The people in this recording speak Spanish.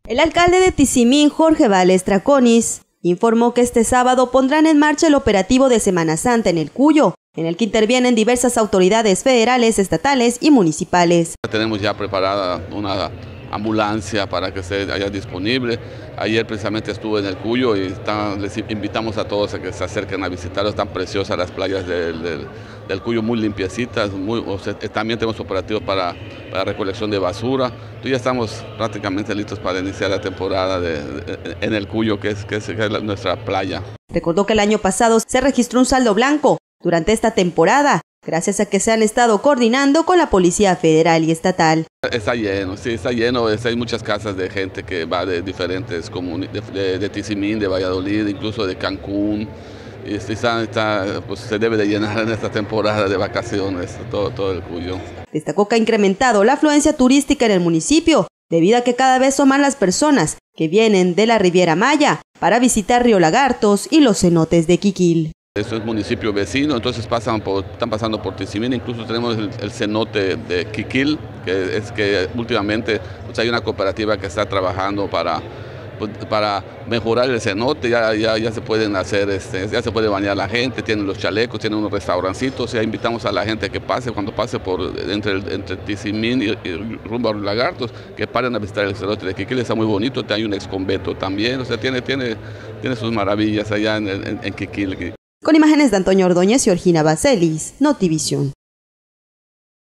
El alcalde de Tizimín, Jorge Vales Traconis, informó que este sábado pondrán en marcha el operativo de Semana Santa en el Cuyo, en el que intervienen diversas autoridades federales, estatales y municipales. Tenemos ya preparada una ambulancia para que esté allá disponible. Ayer precisamente estuve en el Cuyo y les invitamos a todos a que se acerquen a visitarlo. Están preciosas las playas del Cuyo, muy limpiecitas. También tenemos operativos para recolección de basura. Entonces ya estamos prácticamente listos para iniciar la temporada en el Cuyo, que es nuestra playa. Recordó que el año pasado se registró un saldo blanco durante esta temporada, gracias a que se han estado coordinando con la Policía Federal y Estatal. Está lleno, sí, está lleno. Hay muchas casas de gente que va de diferentes comunidades, de Tizimín, de Valladolid, incluso de Cancún. Y pues se debe de llenar en esta temporada de vacaciones todo el Cuyo. Destacó que ha incrementado la afluencia turística en el municipio, debido a que cada vez son más las personas que vienen de la Riviera Maya para visitar Río Lagartos y los cenotes de Quiquil. Eso es municipio vecino, entonces están pasando por Tizimín. Incluso tenemos el cenote de Quiquil, que últimamente pues hay una cooperativa que está trabajando para mejorar el cenote. Ya se pueden hacer, ya se puede bañar la gente, tienen los chalecos, tienen unos restaurancitos. Ya invitamos a la gente que pase, cuando pase por entre Tizimín y rumbo a Río Lagartos, que paren a visitar el cenote de Quiquil. Está muy bonito, hay un exconvento también, o sea, tiene sus maravillas allá en Quiquil. Con imágenes de Antonio Ordóñez y Orgina Baselis, Notivisión.